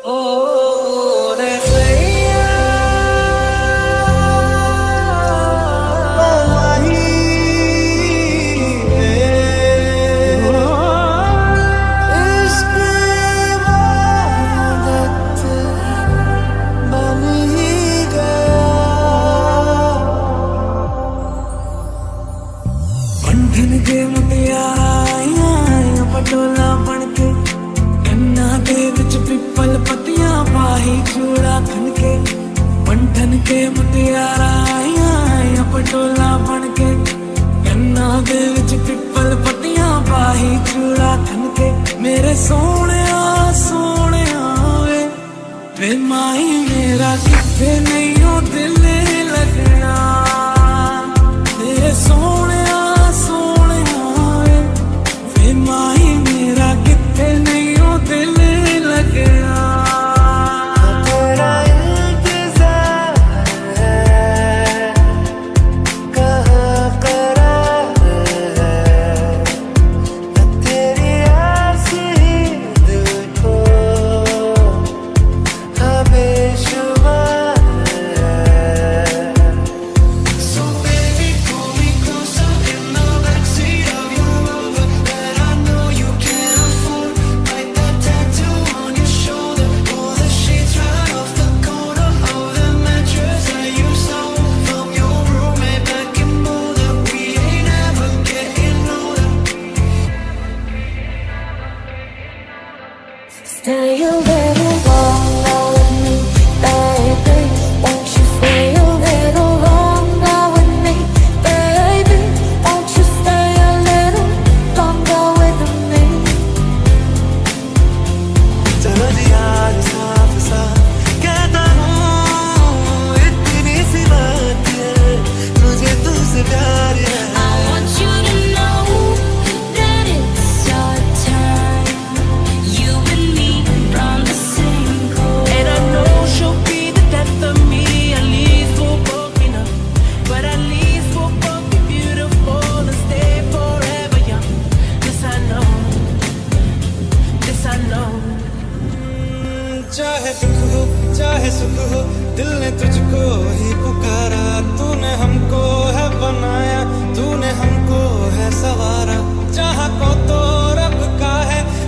ओ रे सैया वही इश्क इबादत बन ही गया। बंधन के मुटियारा पटोला बनके कन्ना दे विच पिपल पतियां पाही चूड़ा खनके। बंधन के मुटियारा पटोला बनके कन्ना दे विच पिपल पतियां पाही चूड़ा खनके। मेरे सोने सोने वे माही मेरा किथे नहीं हो दिल लगना। तेरे सोने सोने वे माही मेरा किथे नहीं हो दिल लगना। तेरा इंतजार है, कहाँ करार है, तेरी आस ही दिल को बेशुमार है। So baby, pull me closer in the backseat of your Rover that I know you can't afford. Write that tattoo on your shoulder, pull the sheets right off the corner of the mattress that you stole from your roommate back in Boulder. We ain't ever getting older. Stay a little longer with me, baby. Won't you stay a little longer with me, baby? Won't you stay a little longer with me? चलो जी आज साफ साफ कहता हूँ, इतनी सी बात है, मुझे तुझसे प्यार है। I want you to know that it's our time. You and me round the same coast. And I know she'll be the death of me. At least we'll both be enough, but at least we'll both be beautiful and stay forever young. This I know, this I know. चाहे दुख हो चाहे सुख हो, दिल ने तुझको ही पुकारा। तूने हमको है बनाया, तूने हमको है सवारा। जहाँ को तो रब का है